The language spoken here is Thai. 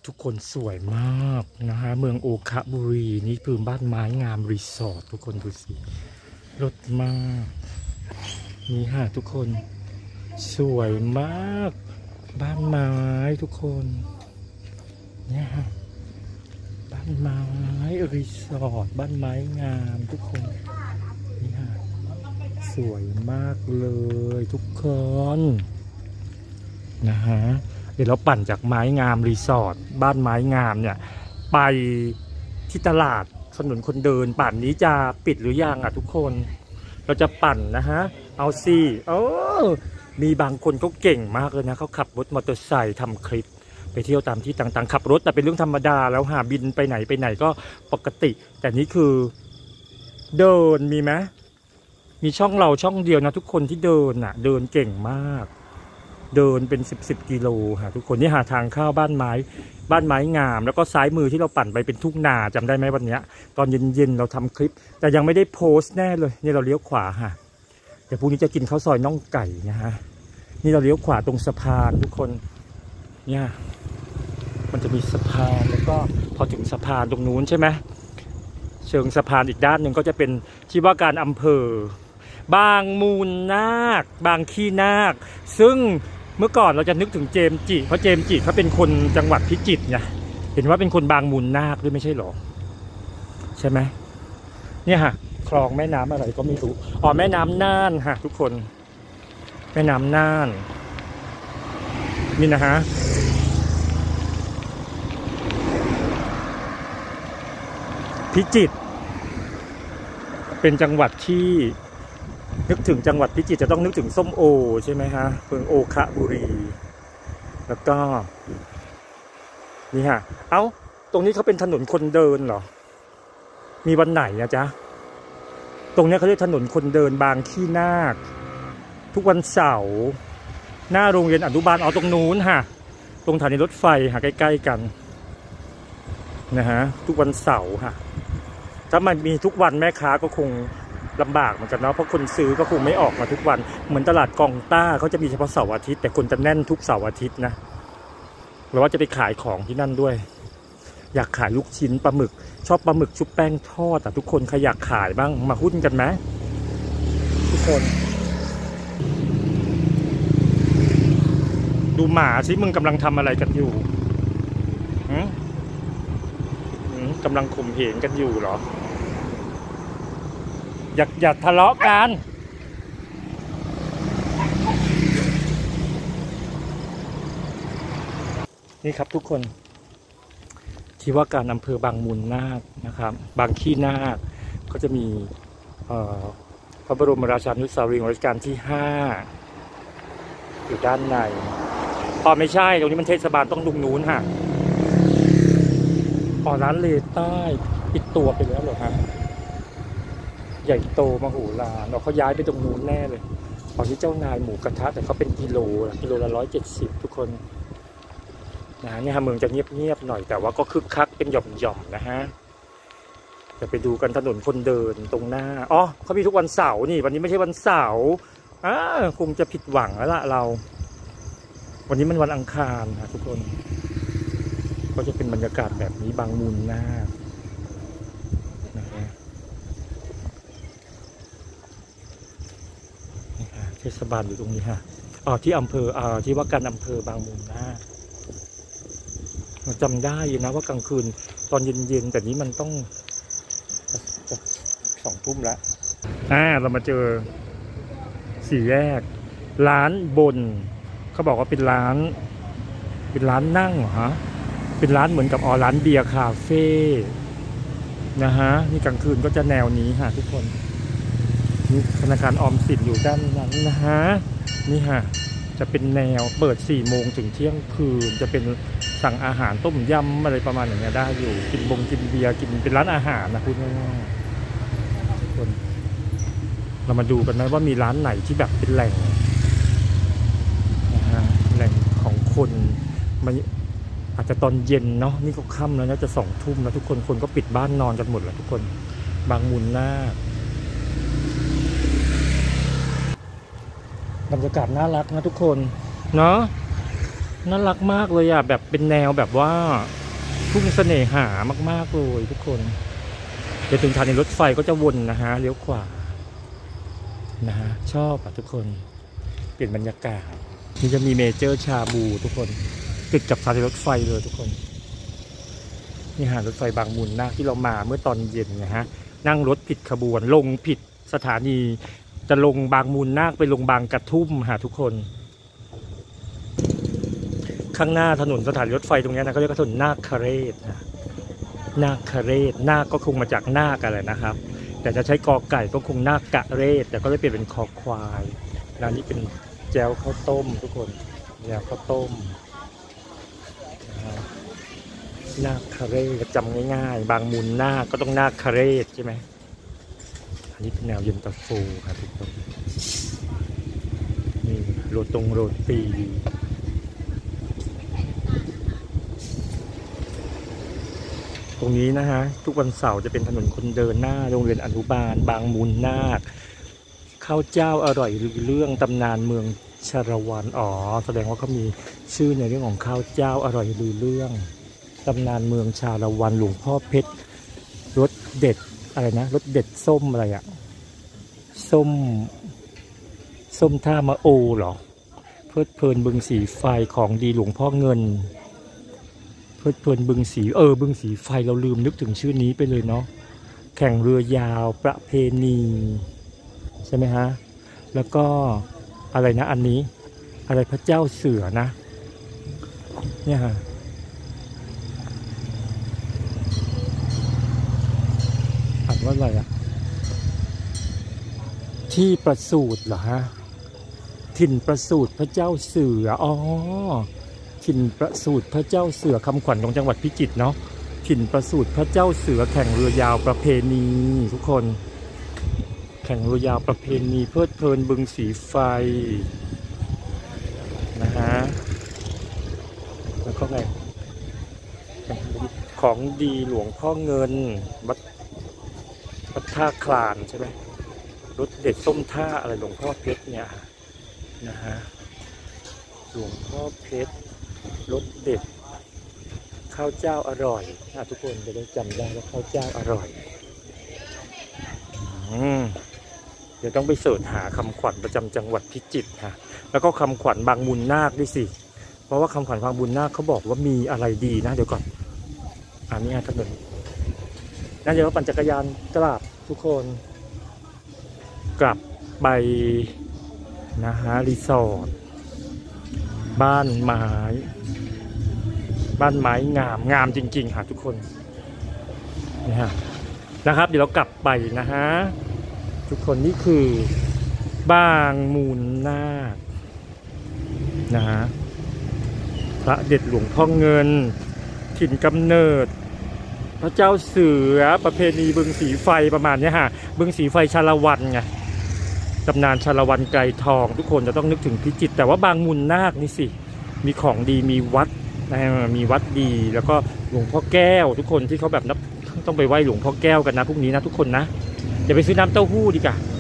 ทุกคนสวยมากนะฮะเมืองโอคะบุรีนี่คือบ้านไม้งามรีสอร์ททุกคนดูสิรถมากนี่ฮะทุกคนสวยมากบ้านไม้ทุกคนเนี่ยฮะบ้านไม้รีสอร์ทบ้านไม้งามทุกคนนี่ฮะสวยมากเลยทุกคนนะฮะเดี๋ยวเราปั่นจากไม้งามรีสอร์ทบ้านไม้งามเนี่ยไปที่ตลาดถนนคนเดินป่านนี้จะปิดหรือยังอ่ะทุกคนเราจะปั่นนะฮะเอาสิมีบางคนเขาเก่งมากเลยนะเขาขับรถมอเตอร์ไซค์ทำคลิปไปเที่ยวตามที่ต่างๆขับรถแต่เป็นเรื่องธรรมดาแล้วหาบินไปไหนก็ปกติแต่นี้คือเดินมีไหมมีช่องเราช่องเดียวนะทุกคนที่เดินอ่ะเดินเก่งมากเดินเป็น10กิโลค่ะทุกคนนี่หาทางเข้าบ้านไม้งามแล้วก็ซ้ายมือที่เราปั่นไปเป็นทุ่งนาจำได้ไหมวันนี้ตอนเย็นเราทำคลิปแต่ยังไม่ได้โพสต์แน่เลยนี่เราเลี้ยวขวาค่ะเดี๋ยวพรุ่งนี้จะกินข้าวซอยน่องไก่นะฮะนี่เราเลี้ยวขวาตรงสะพานทุกคนเนี่ยมันจะมีสะพานแล้วก็พอถึงสะพานตรงนู้นใช่ไหมเชิงสะพานอีกด้านหนึ่งก็จะเป็นที่ว่าการอำเภอบางมูลนาคบางขี้นาคซึ่งเมื่อก่อนเราจะนึกถึงเจมส์จิเพราะเจมส์จิเขาเป็นคนจังหวัดพิจิตรไงเห็นว่าเป็นคนบางมูลนาคด้วยไม่ใช่หรอใช่ไหมเนี่ยฮะคลองแม่น้ำอะไรก็ไม่รู้แม่น้ำน่านฮะทุกคนแม่น้ำน่านนี่นะฮะพิจิตรเป็นจังหวัดที่นึกถึงจังหวัดพิจิตรจะต้องนึกถึงส้มโอใช่ไหมฮะเมืองโอคะบุรีแล้วก็นี่ฮะตรงนี้เขาเป็นถนนคนเดินเหรอมีวันไหนนะจ๊ะตรงนี้เขาเรียกถนนคนเดินบางขี้นาคทุกวันเสาร์หน้าโรงเรียนอนุบาลตรงนู้นฮะตรงสถานีรถไฟฮะใกล้ๆกันนะฮะทุกวันเสาร์ฮะถ้ามันมีทุกวันแม่ค้าก็คงลำบากเหมือนกันเนาะเพราะคนซื้อก็คงไม่ออกมาทุกวันเหมือนตลาดกองต้าเขาจะมีเฉพาะเสาร์อาทิตย์แต่คนจะแน่นทุกเสาร์อาทิตย์นะหรือว่าจะไปขายของที่นั่นด้วยอยากขายลูกชิ้นปลาหมึกชอบปลาหมึกชุบแป้งทอดแต่ทุกคนใครอยากขายบ้างมาหุ้นกันไหมทุกคนดูหมาสิมึงกำลังทำอะไรกันอยู่กำลังข่มเหงกันอยู่เหรออย่าทะเลาะกันนี่ครับทุกคนที่ว่าการอำเภอบางมูลนาคนะครับบางขี้นาคก็จะมีพระบรมราชานุสาวรีย์รัชกาลที่5อยู่ด้านในไม่ใช่ตรงนี้มันเทศบาลต้องตรงนู้นฮะร้านเลใต้ปิดตัวไปแล้วเหรอฮะใหญ่โตมโหฬารเขาย้ายไปตรงนู้นแน่เลยตอนนี้เจ้านายหมูกระทะแต่เขาเป็นกิโลละ170ทุกคนนะเนี่ยเมืองจะเงียบๆหน่อยแต่ว่าก็คึกคักเป็นหย่อมๆนะฮะจะไปดูกันถนนคนเดินตรงหน้าเขามีทุกวันเสาร์นี่วันนี้ไม่ใช่วันเสาร์คงจะผิดหวังแล้วล่ะเราวันนี้มันวันอังคารนะทุกคนก็จะเป็นบรรยากาศแบบนี้บางมูลนาคนะฮะเทศบาลอยู่ตรงนี้ฮะที่อำเภอที่ว่าการอำเภอบางมูลนาคจำได้นะว่ากลางคืนตอนเย็นๆแต่นี้มันต้อง2 ทุ่มแล้วเรามาเจอ4 แยกร้านบนเขาบอกว่าเป็นร้านนั่งเหรอฮะเป็นร้านเหมือนกับร้านเบียร์คาเฟ่นะฮะนี่กลางคืนก็จะแนวนี้ฮะทุกคนนี่ธนาคารออมสินอยู่ด้านนั้นนะฮะนี่ฮะจะเป็นแนวเปิด4 โมงถึงเที่ยงคืนจะเป็นสั่งอาหารต้มยำอะไรประมาณอย่างเงี้ยได้อยู่กินเบียร์กินเป็นร้านอาหารนะพูดง่ายๆทุกคนเรามาดูกันไหมว่ามีร้านไหนที่แบบเป็นแหล่งนะฮะแหล่งของคนมันอาจจะตอนเย็นเนาะนี่ก็ค่ำแล้วนะจะ2 ทุ่มแล้วทุกคนก็ปิดบ้านนอนกันหมดแล้วทุกคนบางมูลนาคบรรยากาศน่ารักนะทุกคนเนาะน่ารักมากเลยอ่ะแบบเป็นแนวแบบว่าทุ่งเสน่หามากๆเลยทุกคนเดี๋ยวถึงสถานีรถไฟก็จะวนนะฮะเลี้ยวขวานะฮะชอบอ่ะทุกคนเปลี่ยนบรรยากาศนี่จะมีเมเจอร์ชาบูทุกคนติดกับสถานีรถไฟเลยทุกคนนี่หารถไฟบางมูลนาคที่เรามาเมื่อตอนเย็นนะฮะนั่งรถผิดขบวนลงผิดสถานีจะลงบางมูลนาคไปลงบางกระทุ่มหาทุกคนข้างหน้าถนนสถานีรถไฟตรงนี้นะเขาเรียกว่าถนนนาคเรศนะนาคเรศนาคก็คงมาจากนาคอะไรนะครับแต่จะใช้กอไก่ก็คงนาคกะเรศแต่ก็เลยเปลี่ยนเป็นคอควายร้านนี้เป็นแจวข้าวต้มทุกคนแจวข้าวต้มนาคเรศจำง่ายๆบางมูลนาคก็ต้องนาคเรศใช่ไหมอันนี้เป็นแนวเย็นตาโฟครับทุกคนนี่โรตีตรงนี้นะฮะทุกวันเสาร์จะเป็นถนนคนเดินหน้าโรงเรียนอนุบาลบางมูลนาคข้าวเจ้าอร่อยลือเรื่องตำนานเมืองชาละวันอ๋อแสดงว่าเขามีชื่อในเรื่องของข้าวเจ้าอร่อยลือเรื่องตำนานเมืองชาละวันหลวงพ่อเพชรรสเด็ดอะไรนะรสเด็ดส้มอะไรอะส้มท่ามะโอเหรอเพลิดเพลินบึงสีไฟของดีหลวงพ่อเงินเพลิดเพลินบึงสีบึงสีไฟเราลืมนึกถึงชื่อนี้ไปเลยเนาะแข่งเรือยาวประเพณีใช่ไหมฮะแล้วก็อะไรนะอันนี้อะไรพระเจ้าเสือนะเนี่ยฮะอ่านว่าอะไรอะที่ประสูติเหรอฮะถิ่นประสูติพระเจ้าเสืออ๋อถิ่นประสูติพระเจ้าเสือคำขวัญของจังหวัดพิจิตรเนาะถิ่นประสูติพระเจ้าเสือแข่งเรือยาวประเพณีทุกคนแข่งเรือยาวประเพณีเพลิดเพลินบึงสีไฟนะฮะแล้วก็ไงของดีหลวงพ่อเงินวัดท่าคลานใช่ไหมรสเด็ดส้มท่าอะไรหลวงพ่อเพชรเนี่ยนะฮะหลวงพ่อเพชรรสเด็ดข้าวเจ้าอร่อยทุกคนจะได้จำได้ว่าข้าวเจ้าอร่อยเดี๋ยวต้องไปเสิร์ชหาคำขวัญประจำจังหวัดพิจิตรค่ะแล้วก็คำขวัญบางมูลนาคด้วยสิเพราะว่าคำขวัญบางมูลนาคเขาบอกว่ามีอะไรดีนะเดี๋ยวก่อนอันนี้ถนนน่าจะว่าปั่นจักรยานกลับทุกคนกลับไปนะฮะรีสอร์ทบ้านไม้งามจริงๆค่ะทุกคนนี่ฮะนะครับเดี๋ยวเรากลับไปนะฮะทุกคนนี่คือบางมูลนาคนะฮะพระเด็ดหลวงพ่อเงินถิ่นกำเนิดพระเจ้าเสือประเพณีบึงสีไฟประมาณนี้ฮะบึงสีไฟชาละวันไงตำนานชาละวันไกรทองทุกคนจะต้องนึกถึงพิจิตรแต่ว่าบางมูลนาคนี่สิมีของดีมีวัดมีวัดดีแล้วก็หลวงพ่อแก้วทุกคนที่เขาแบบต้องไปไหว้หลวงพ่อแก้วกันนะพรุ่งนี้นะทุกคนนะเดี๋ยวไปซื้อน้ำเต้าหู้ดีกว่า